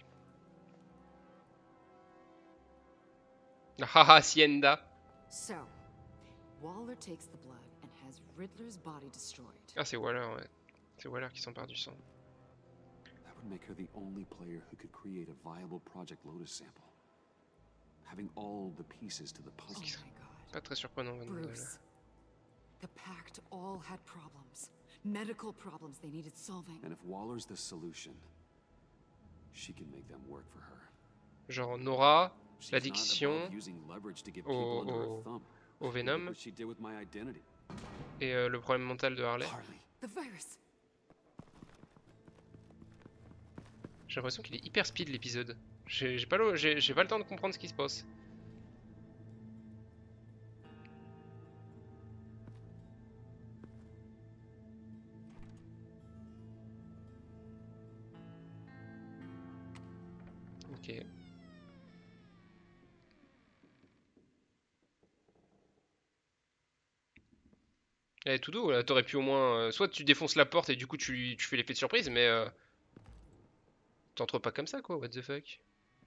Speaker 2: Ah Hacienda.
Speaker 4: So, Waller takes the blood and has Riddler's body destroyed.
Speaker 2: Ah c'est Waller, ouais. C'est Waller qui s'empare du sang.
Speaker 1: That would make her the only player who could create a viable Project Lotus sample. Having all the pieces to the
Speaker 4: Oh
Speaker 1: puzzle.
Speaker 4: my god.
Speaker 2: Pas très surprenant venant d'elle.
Speaker 4: Bruce. The Pact all had problems. Medical problems they needed solving.
Speaker 1: And if Waller's the solution, she can make them work for her.
Speaker 2: Genre Nora,
Speaker 1: She's not
Speaker 2: l'addiction
Speaker 1: above using leverage to get
Speaker 2: au,
Speaker 1: people under her
Speaker 2: au,
Speaker 1: thumb.
Speaker 2: au
Speaker 1: Look
Speaker 2: Venom
Speaker 1: what she did with my identity.
Speaker 2: et euh, le problème mental de Harley.
Speaker 1: Harley.
Speaker 4: The virus.
Speaker 2: J'ai l'impression qu'il est hyper speed l'épisode. J'ai j'ai pas, le- j'ai j'ai pas le temps de comprendre ce qui se passe. Ok. Eh, tout doux, là, t'aurais pu au moins... euh, soit tu défonces la porte et du coup tu, tu fais l'effet de surprise, mais... Euh, t'entres pas comme ça, quoi, what the fuck.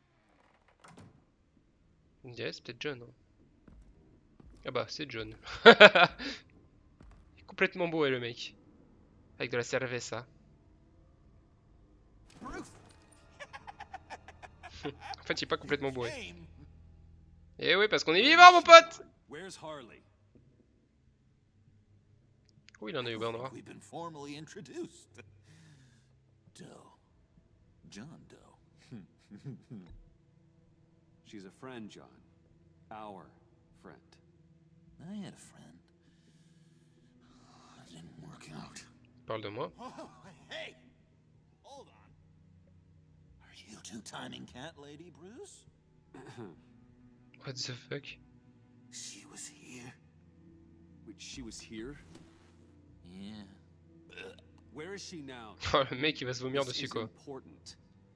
Speaker 2: Yes, peut-être John. Hein. Ah bah, c'est John. Il est complètement beau, le mec. Avec de la cerveza. En fait, il est pas complètement beau. Eh oui, parce qu'on est vivant, mon pote.
Speaker 1: Where's Harley?
Speaker 2: Oui, il en a eu au noir.
Speaker 6: We've been formally introduced. Doe. John Doe.
Speaker 1: She's a friend, John. Our friend.
Speaker 6: I had a friend. It didn't work out.
Speaker 2: Parle de moi.
Speaker 6: Oh, hey! Hold on. Are you two-timing cat lady, Bruce?
Speaker 2: What the fuck?
Speaker 6: She was here.
Speaker 1: Wait, she was here?
Speaker 6: Yeah.
Speaker 1: Where is she now?
Speaker 2: Oh, le mec, il va se vomir
Speaker 1: This
Speaker 2: dessus,
Speaker 1: is
Speaker 2: quoi.
Speaker 1: important.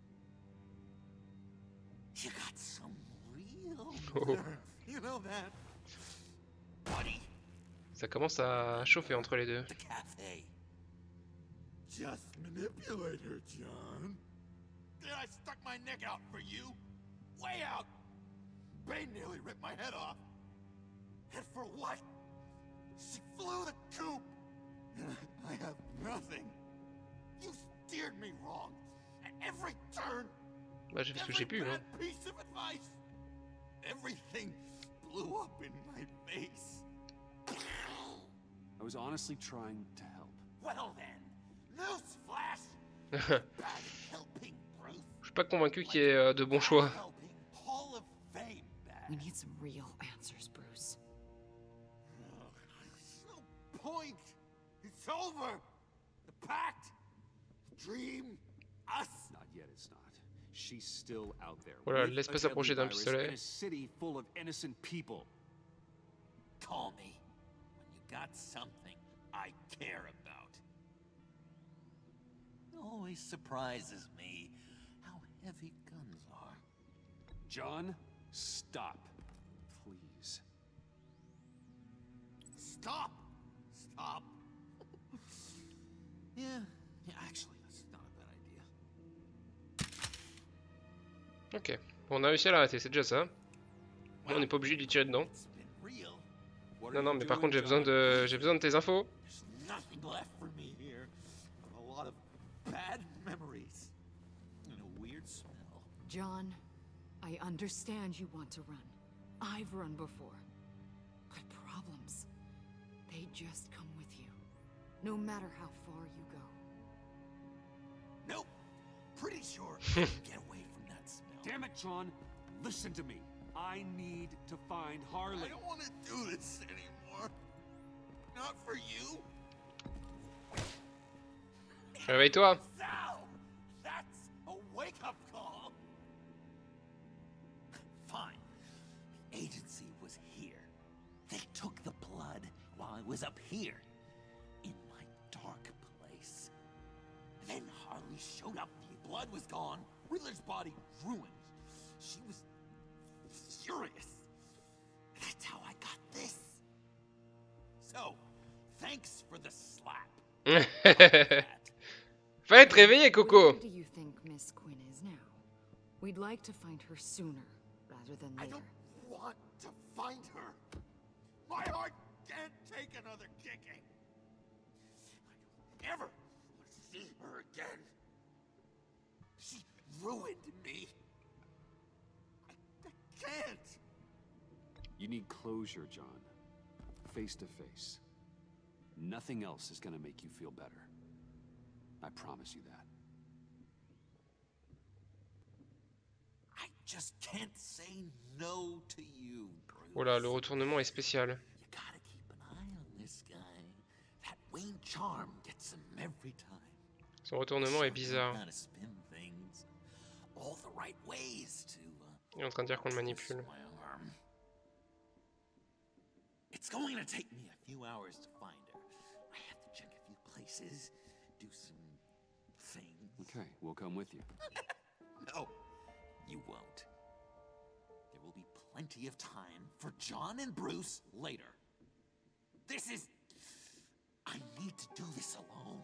Speaker 6: You got some real
Speaker 2: Oh.
Speaker 6: nerve. You know that, buddy?
Speaker 2: Ça commence à chauffer entre les deux.
Speaker 6: The cafe.
Speaker 3: Just manipulate her, John.
Speaker 6: Then I stuck my neck out for you. Way out. Bane nearly ripped my head off. And for what? She flew the coop.
Speaker 3: And I have nothing.
Speaker 6: You steered me wrong. At every turn.
Speaker 2: Bah, j'ai fait ce que
Speaker 6: Every
Speaker 2: j'ai pu, hein.
Speaker 6: bad piece of advice. Everything blew up in my face.
Speaker 1: I was honestly trying to help.
Speaker 6: Well then, newsflash. Bad helping, Bruce.
Speaker 2: Je suis pas convaincu qu'il y ait euh, de bons choix.
Speaker 6: Helping Hall of Fame bad.
Speaker 4: We need some real answers, Bruce.
Speaker 6: There's no point. It's over. The pact, the dream, us.
Speaker 1: Not yet, it's not. She's still out there.
Speaker 2: Voilà,
Speaker 1: with
Speaker 2: laisse pas
Speaker 1: a
Speaker 2: s'approcher d'un
Speaker 1: deadly virus
Speaker 2: pistolet.
Speaker 1: in a city full of innocent people.
Speaker 6: Call me when you got something I care about. It always surprises me how heavy guns are.
Speaker 1: John, stop. Please.
Speaker 6: Stop! Stop! yeah, yeah, actually, that's not a bad idea.
Speaker 2: Ok. Bon, on a réussi à l'arrêter, c'est déjà ça. On n'est pas obligé de lui tirer dedans.
Speaker 6: It's been real.
Speaker 1: What
Speaker 2: Non,
Speaker 1: are
Speaker 2: non,
Speaker 1: you
Speaker 2: mais par
Speaker 1: doing,
Speaker 2: contre, j'ai besoin
Speaker 1: John?
Speaker 2: de, j'ai besoin de tes infos.
Speaker 6: There's nothing left for me here. A lot of bad memories. And a weird smell.
Speaker 4: John, I understand you want to run. I've run before. But problems, they just come with you. No matter how far you go.
Speaker 6: Nope. Pretty sure I can get away from that smell.
Speaker 1: Damn it, John. Listen to me. I need to find Harley.
Speaker 6: I don't want to do this anymore. Not for you.
Speaker 2: Réveille-toi.
Speaker 6: Sal! That's a wake-up call. Fine. The agency was here. They took the blood while I was up here. In my dark place. Then Harley showed up. The blood was gone. Riddler's body ruined. She was furious. That's how I got this. So, thanks for the slap.
Speaker 2: Fallait te réveiller, Coco.
Speaker 4: Where do you think Miss Quinn is now? We'd like to find her sooner rather than
Speaker 6: I
Speaker 4: later.
Speaker 6: don't want to find her. My heart can't take another kicking. I don't ever want to see her again. She ruined me. I, I can't.
Speaker 1: You need closure, John. Face to face. Nothing else is gonna make you feel better. I promise you that.
Speaker 6: I just can't say no to you, Bruce.
Speaker 2: Oh là, le retournement est spécial.
Speaker 6: You gotta keep an eye on this guy. That Wayne charm gets him every time.
Speaker 2: Son retournement est bizarre.
Speaker 6: How to spin things all the right ways to. Uh,
Speaker 2: Il est en train de dire qu'on le manipule.
Speaker 6: It's going to take me a few hours to find her. I have to check a few places, do some things.
Speaker 1: Okay, we'll come with you.
Speaker 6: No, you won't. There will be plenty of time for John and Bruce later. This is... I need to do this alone.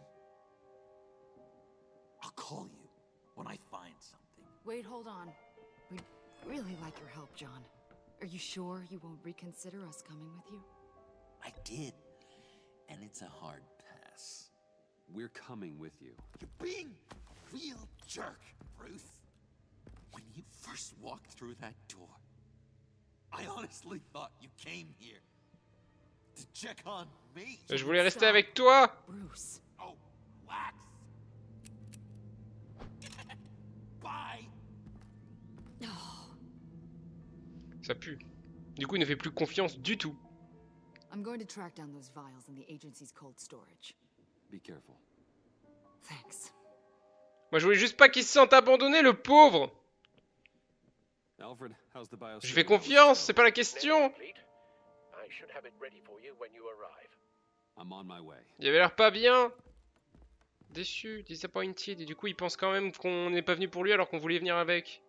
Speaker 6: I'll call you when I find something.
Speaker 4: Wait, hold on. We'd really like your help, John. Are you sure you won't reconsider us coming with you?
Speaker 6: I did, and it's a hard pass.
Speaker 1: We're coming with you.
Speaker 6: You're being a real jerk, Bruce. When you first walked through that door, I honestly thought you came here to check on me.
Speaker 2: Je voulais rester avec toi.
Speaker 4: Bruce.
Speaker 6: Oh, relax. Bye.
Speaker 4: Oh.
Speaker 2: Ça pue. Du coup, il ne fait plus confiance du tout.
Speaker 4: I'm going to track down those vials in the agency's cold storage.
Speaker 1: Be careful.
Speaker 4: Thanks.
Speaker 2: Moi, je voulais juste pas qu'il se sente abandonné, le pauvre.
Speaker 1: Alfred, how's the bio?
Speaker 2: Je fais confiance, c'est pas la question.
Speaker 9: I should have it ready for you when you arrive.
Speaker 1: I'm on my way.
Speaker 2: Il avait l'air pas bien. Déçu, disappointed. Et du coup, il pense quand même qu'on n'est pas venu pour lui alors qu'on voulait venir avec.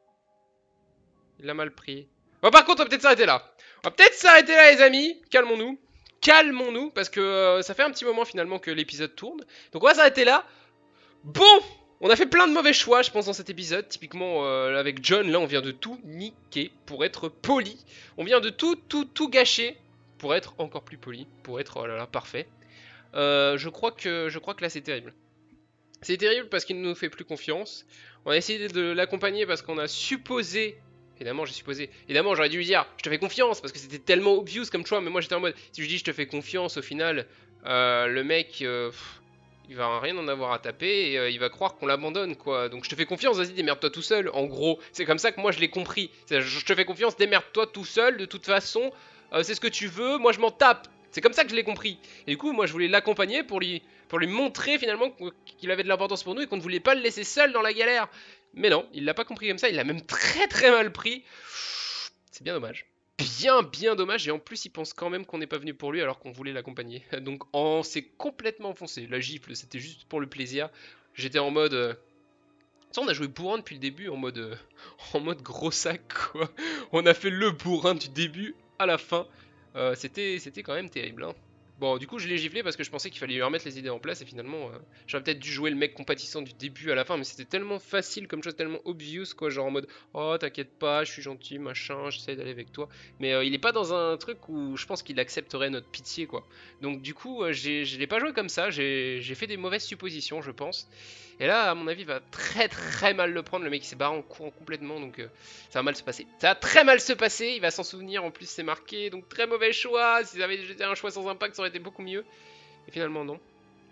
Speaker 2: Il l'a mal pris. Bon, par contre, on va peut-être s'arrêter là. On va peut-être s'arrêter là, les amis. Calmons-nous. Calmons-nous, parce que euh, ça fait un petit moment finalement que l'épisode tourne. Donc on va s'arrêter là. Bon, on a fait plein de mauvais choix, je pense, dans cet épisode. Typiquement, euh, avec John, là, on vient de tout niquer, pour être poli. On vient de tout, tout, tout gâcher, pour être encore plus poli, pour être, oh là là, parfait. Euh, je crois que, je crois que là, c'est terrible. C'est terrible parce qu'il ne nous fait plus confiance. On a essayé de l'accompagner parce qu'on a supposé... Évidemment, j'ai supposé. Évidemment, j'aurais dû lui dire, je te fais confiance, parce que c'était tellement obvious comme choix. Mais moi, j'étais en mode, si je dis, je te fais confiance, au final, euh, le mec, euh, pff, il va rien en avoir à taper et euh, il va croire qu'on l'abandonne, quoi. Donc, je te fais confiance, vas-y, démerde-toi tout seul. En gros, c'est comme ça que moi, je l'ai compris. Je te fais confiance, démerde-toi tout seul. De toute façon, euh, c'est ce que tu veux. Moi, je m'en tape. C'est comme ça que je l'ai compris. Et du coup, moi, je voulais l'accompagner pour lui, pour lui montrer finalement qu'il avait de l'importance pour nous et qu'on ne voulait pas le laisser seul dans la galère. Mais non, il l'a pas compris comme ça, il l'a même très très mal pris. C'est bien dommage. Bien bien dommage, et en plus il pense quand même qu'on n'est pas venu pour lui alors qu'on voulait l'accompagner. Donc on s'est complètement enfoncé. La gifle, c'était juste pour le plaisir. J'étais en mode... Euh... Ça, on a joué bourrin depuis le début, en mode, euh... en mode gros sac, quoi. On a fait le bourrin du début à la fin. Euh, c'était c'était quand même terrible, hein. Bon, du coup, je l'ai giflé parce que je pensais qu'il fallait lui remettre les idées en place et finalement, euh, j'aurais peut-être dû jouer le mec compatissant du début à la fin, mais c'était tellement facile comme chose, tellement obvious, quoi, genre en mode « Oh, t'inquiète pas, je suis gentil, machin, j'essaie d'aller avec toi. » Mais euh, il est pas dans un truc où je pense qu'il accepterait notre pitié, quoi. Donc du coup, euh, je l'ai pas joué comme ça, j'ai fait des mauvaises suppositions, je pense. Et là, à mon avis, il va très très mal le prendre, le mec il s'est barré en courant complètement, donc euh, ça va mal se passer. Ça va très mal se passer, il va s'en souvenir, en plus c'est marqué, donc très mauvais choix. S'ils avaient été un choix sans impact, ça aurait été beaucoup mieux. Et finalement non.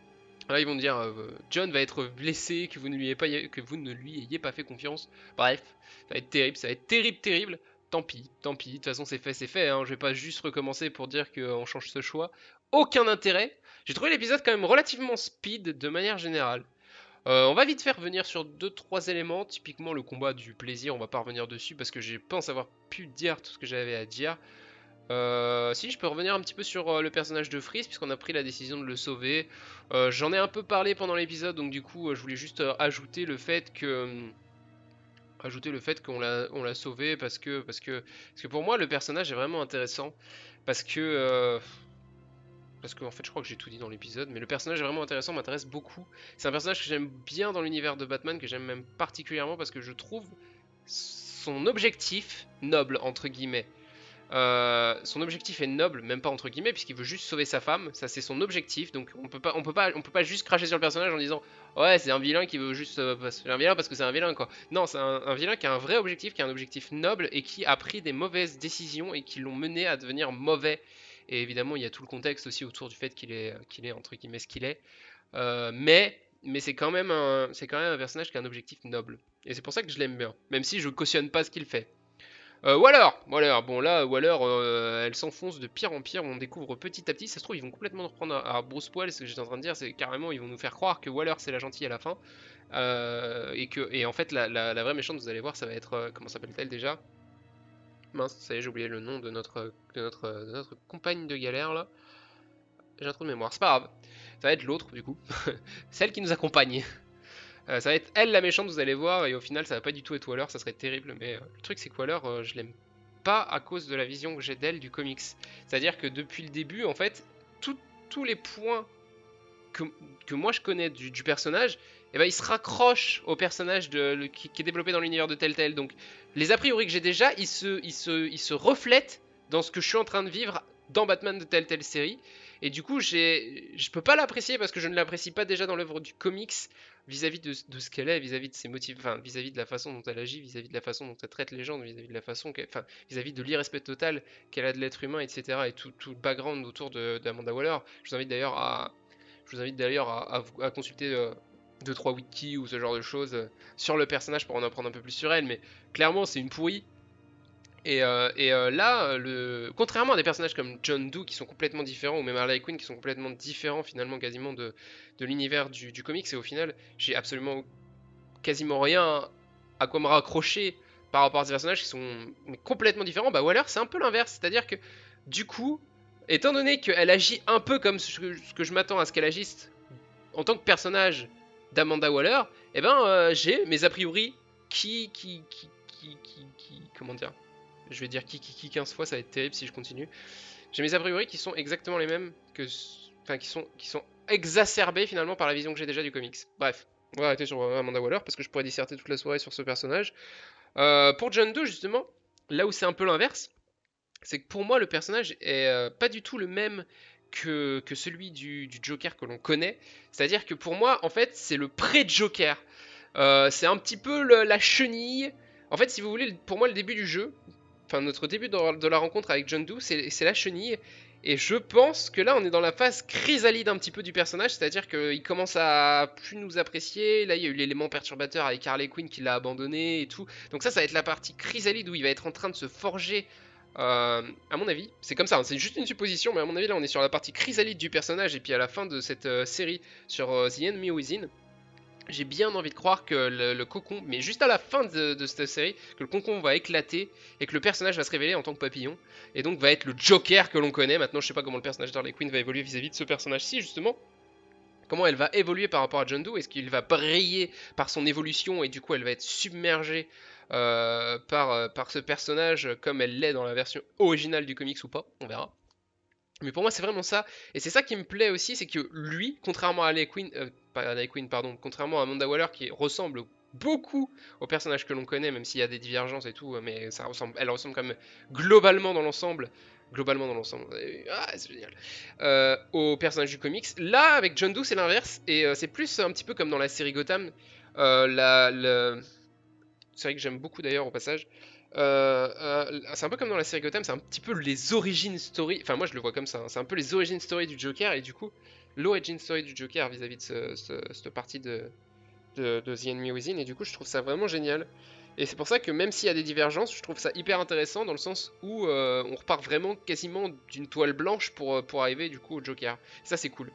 Speaker 2: Là ils vont dire euh, John va être blessé, que vous, ne lui ayez pas, que vous ne lui ayez pas fait confiance. Bref, ça va être terrible, ça va être terrible, terrible. Tant pis, tant pis, de toute façon c'est fait, c'est fait, hein. Je vais pas juste recommencer pour dire qu'on change ce choix. Aucun intérêt. J'ai trouvé l'épisode quand même relativement speed de manière générale. Euh, on va vite faire revenir sur deux trois éléments, typiquement le combat du plaisir, on va pas revenir dessus parce que je pense avoir pu dire tout ce que j'avais à dire. Euh, si, je peux revenir un petit peu sur euh, le personnage de Freeze, puisqu'on a pris la décision de le sauver. Euh, J'en ai un peu parlé pendant l'épisode, donc du coup, euh, je voulais juste euh, ajouter le fait que... Euh, ajouter le fait qu'on l'a on l'a sauvé, parce que, parce, que, parce que pour moi, le personnage est vraiment intéressant, parce que... Euh, parce qu'en en fait je crois que j'ai tout dit dans l'épisode, mais le personnage est vraiment intéressant, m'intéresse beaucoup. C'est un personnage que j'aime bien dans l'univers de Batman, que j'aime même particulièrement parce que je trouve son objectif noble, entre guillemets. Euh, son objectif est noble, même pas entre guillemets, puisqu'il veut juste sauver sa femme, ça c'est son objectif, donc on peut pas, on peut pas, on peut pas juste cracher sur le personnage en disant ouais c'est un vilain qui veut juste, euh, c'est un vilain parce que c'est un vilain quoi. Non, c'est un, un vilain qui a un vrai objectif, qui a un objectif noble et qui a pris des mauvaises décisions et qui l'ont mené à devenir mauvais. Et évidemment, il y a tout le contexte aussi autour du fait qu'il est, qu'il est entre guillemets ce qu'il est. Euh, mais mais c'est quand même un, c'est quand même un personnage qui a un objectif noble. Et c'est pour ça que je l'aime bien, même si je cautionne pas ce qu'il fait. Euh, Waller, Waller, bon là, Waller, euh, elle s'enfonce de pire en pire. On découvre petit à petit. Ça se trouve, ils vont complètement nous reprendre à, à brousse-poil. Ce que j'étais en train de dire, c'est carrément, ils vont nous faire croire que Waller c'est la gentille à la fin. Euh, et que, et en fait, la, la, la vraie méchante, vous allez voir, ça va être, euh, comment s'appelle-t-elle déjà? Mince, ça y est, j'ai oublié le nom de notre, de notre, de notre compagne de galère là. J'ai un trou de mémoire, c'est pas grave. Ça va être l'autre du coup. Celle qui nous accompagne. Euh, ça va être elle la méchante, vous allez voir, et au final ça va pas du tout être Waller, ça serait terrible. Mais euh, le truc c'est que Waller, euh, je l'aime pas à cause de la vision que j'ai d'elle du comics. C'est-à-dire que depuis le début, en fait, tout, tous les points que, que moi je connais du, du personnage, eh ben, il se raccroche au personnage de, le, qui, qui est développé dans l'univers de Telltale. Donc les a priori que j'ai déjà, ils se, ils, se, ils se reflètent dans ce que je suis en train de vivre dans Batman de Telltale série. Et du coup, j'ai, je peux pas l'apprécier parce que je ne l'apprécie pas déjà dans l'œuvre du comics vis-à-vis de, de ce qu'elle est, vis-à-vis de ses motifs, enfin vis-à-vis de la façon dont elle agit, vis-à-vis de la façon dont elle traite les gens, vis-à-vis de la façon, enfin vis-à-vis de l'irrespect total qu'elle a de l'être humain, et cetera. Et tout, tout le background autour d'Amanda Waller. Je vous invite d'ailleurs à, je vous invite d'ailleurs à, à, à consulter euh, deux trois wikis ou ce genre de choses euh, sur le personnage pour en apprendre un peu plus sur elle. Mais clairement, c'est une pourrie. Et, euh, et euh, là, le... contrairement à des personnages comme John Doe qui sont complètement différents, ou même Harley Quinn qui sont complètement différents finalement quasiment de, de l'univers du, du comics, et au final, j'ai absolument quasiment rien à quoi me raccrocher par rapport à ces personnages qui sont mais complètement différents. Bah Waller, c'est un peu l'inverse, c'est-à-dire que du coup, étant donné qu'elle agit un peu comme ce que, ce que je m'attends à ce qu'elle agisse en tant que personnage d'Amanda Waller, eh ben euh, j'ai mes a priori qui, qui, qui, qui, qui, qui, comment dire, je vais dire qui, qui, qui quinze fois, ça va être terrible si je continue. J'ai mes a priori qui sont exactement les mêmes que, enfin qui sont, qui sont exacerbés finalement par la vision que j'ai déjà du comics. Bref, on va arrêter sur Amanda Waller parce que je pourrais disserter toute la soirée sur ce personnage. Euh, pour John Doe justement, là où c'est un peu l'inverse, c'est que pour moi le personnage est euh, pas du tout le même que, que celui du, du Joker que l'on connaît. C'est-à-dire que pour moi, en fait, c'est le pré-Joker. Euh, c'est un petit peu le, la chenille. En fait, si vous voulez, pour moi, le début du jeu, enfin notre début de, de la rencontre avec John Doe, c'est la chenille. Et je pense que là, on est dans la phase chrysalide un petit peu du personnage, c'est-à-dire qu'il commence à plus nous apprécier. Là, il y a eu l'élément perturbateur avec Harley Quinn qui l'a abandonné et tout. Donc ça, ça va être la partie chrysalide où il va être en train de se forger. Euh, à mon avis, c'est comme ça, hein, c'est juste une supposition, mais à mon avis, là, on est sur la partie chrysalide du personnage. Et puis à la fin de cette euh, série sur euh, The Enemy Within, j'ai bien envie de croire que le, le cocon, mais juste à la fin de, de cette série, que le cocon va éclater et que le personnage va se révéler en tant que papillon, et donc va être le Joker que l'on connaît. Maintenant, je sais pas comment le personnage d'Harley Quinn va évoluer vis-à-vis de ce personnage-ci, justement. Comment elle va évoluer par rapport à John Doe? Est-ce qu'il va briller par son évolution et du coup elle va être submergée euh, par, euh, par ce personnage comme elle l'est dans la version originale du comics ou pas? On verra. Mais pour moi, c'est vraiment ça. Et c'est ça qui me plaît aussi, c'est que lui, contrairement à Harley Quinn, euh, pas Harley Quinn, pardon, contrairement à Amanda Waller, qui ressemble beaucoup au personnage que l'on connaît, même s'il y a des divergences et tout, mais ça ressemble, elle ressemble quand même globalement dans l'ensemble, globalement dans l'ensemble, ah, c'est génial, euh, au personnage du comics. Là, avec John Doe, c'est l'inverse, et euh, c'est plus un petit peu comme dans la série Gotham. Euh, la, la... C'est vrai que j'aime beaucoup d'ailleurs au passage. Euh, euh, c'est un peu comme dans la série Gotham, c'est un petit peu les origin story, enfin moi je le vois comme ça, hein. C'est un peu les origin story du Joker, et du coup l'origin story du Joker vis-à-vis -vis de ce, ce, cette partie de, de, de The Enemy Within, et du coup je trouve ça vraiment génial. Et c'est pour ça que même s'il y a des divergences, je trouve ça hyper intéressant dans le sens où euh, on repart vraiment quasiment d'une toile blanche pour, pour arriver du coup au Joker. Ça c'est cool.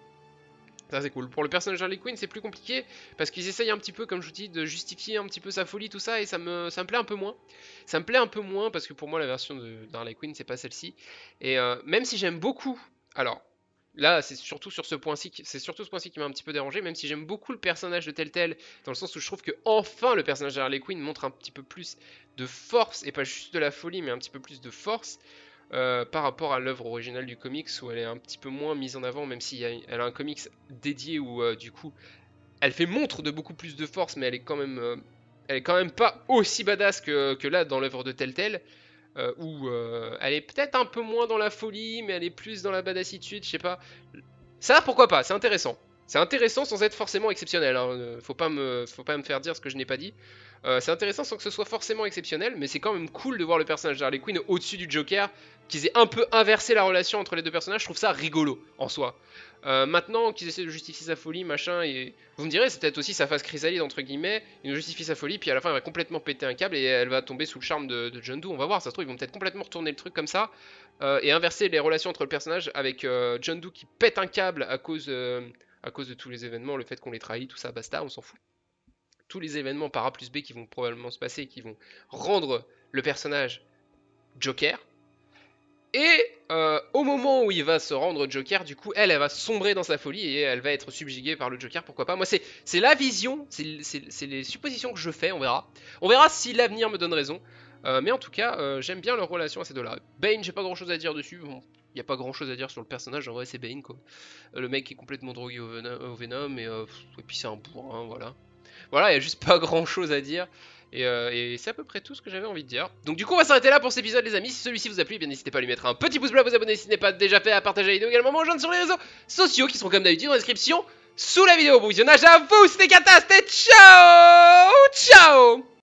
Speaker 2: Ça c'est cool. Pour le personnage d'Harley Quinn, c'est plus compliqué parce qu'ils essayent un petit peu, comme je vous dis, de justifier un petit peu sa folie, tout ça, et ça me, ça me plaît un peu moins. Ça me plaît un peu moins parce que pour moi, la version d'Harley Quinn, c'est pas celle-ci. Et euh, même si j'aime beaucoup, alors là, c'est surtout sur ce point-ci, c'est surtout ce point-ci qui m'a un petit peu dérangé, même si j'aime beaucoup le personnage de Telltale, dans le sens où je trouve que enfin le personnage d'Harley Quinn montre un petit peu plus de force et pas juste de la folie, mais un petit peu plus de force. Euh, par rapport à l'œuvre originale du comics où elle est un petit peu moins mise en avant, même si elle a un comics dédié où euh, du coup elle fait montre de beaucoup plus de force, mais elle est quand même, euh, elle est quand même pas aussi badass que, que là dans l'œuvre de Telltale, euh, où euh, elle est peut-être un peu moins dans la folie, mais elle est plus dans la badassitude, je sais pas. Ça, pourquoi pas, c'est intéressant. C'est intéressant sans être forcément exceptionnel, hein. Faut pas me, faut pas me faire dire ce que je n'ai pas dit. Euh, c'est intéressant sans que ce soit forcément exceptionnel, mais c'est quand même cool de voir le personnage d'Harley Quinn au-dessus du Joker, qu'ils aient un peu inversé la relation entre les deux personnages. Je trouve ça rigolo en soi. Euh, maintenant qu'ils essaient de justifier sa folie, machin, et vous me direz, c'est peut-être aussi sa phase chrysalide entre guillemets. Ils nous justifient sa folie, puis à la fin elle va complètement péter un câble et elle va tomber sous le charme de, de John Doe. On va voir, ça se trouve ils vont peut-être complètement retourner le truc comme ça euh, et inverser les relations entre le personnage avec euh, John Doe qui pète un câble à cause, euh, à cause de tous les événements, le fait qu'on les trahit, tout ça, basta, on s'en fout. Tous les événements par A plus B qui vont probablement se passer, qui vont rendre le personnage Joker. Et euh, au moment où il va se rendre Joker, du coup, elle, elle va sombrer dans sa folie et elle va être subjuguée par le Joker, pourquoi pas. Moi, c'est la vision, c'est les suppositions que je fais, on verra. On verra si l'avenir me donne raison. Euh, mais en tout cas, euh, j'aime bien leur relation à ces deux-là. Bane, j'ai pas grand-chose à dire dessus. Bon, il n'y a pas grand-chose à dire sur le personnage, en vrai, c'est Bane, quoi. Euh, le mec est complètement drogué au, Venom, au Venom et, euh, et puis c'est un bourrin, voilà. Voilà, il n'y a juste pas grand-chose à dire. Et, euh, et c'est à peu près tout ce que j'avais envie de dire. Donc du coup on va s'arrêter là pour cet épisode les amis. Si celui-ci vous a plu, bien n'hésitez pas à lui mettre un petit pouce bleu, à vous abonner si ce n'est pas déjà fait, à partager la vidéo également, à rejoindre sur les réseaux sociaux qui seront comme d'habitude en description sous la vidéo. Bon visionnage à vous, c'était Kata, c'était ciao ciao.